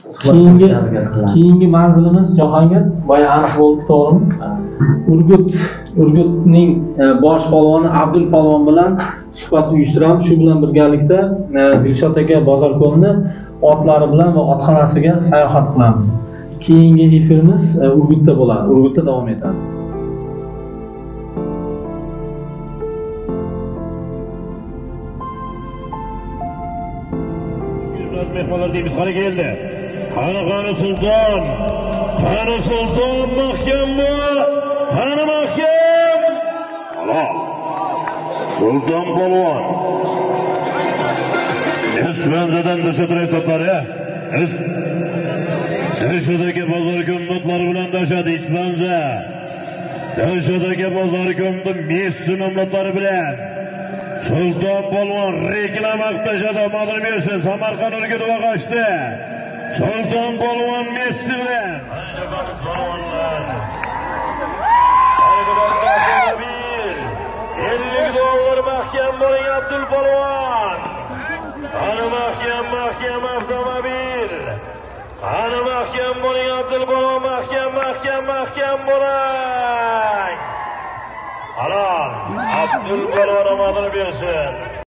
keyingi manzilimiz Jahongir. Boya aniq bo'ldi, to'g'rimi? Urgutning bosh polvoni Abdul polvon bilan suhbat uyushtiramiz. Shu bilan birgalikda Dilshod aka Bozorko'lni otlari bilan va otxonasiga sayohat qilamiz. Keyingi efirimiz Urgutda bo'ladi. Urgutda davom etadi. Mehmonlar deymiz, qani keldi. Qani sulton. Qani sulton mahkam bu. Qani mahkam. Halol. Sulton polvon. Ispanzadan dashatray to'plari. Dashadagi Bozorko'm notlari bilan dashadi Ispanza. Dashadagi Bozorko'mning Messi nomlari bilan Sulton polvon reklama qilishadi, omadini bersin. Samarqand Urgut vaqashdi. Sulton polvon Messi bilan. $50 mahkam bo'ling Abdul polvon. Qani mahkam avtomobil. Qani mahkam bo'ling Abdul polvon, mahkam bo'ling. Halol. Abdul polvon omadini bersin.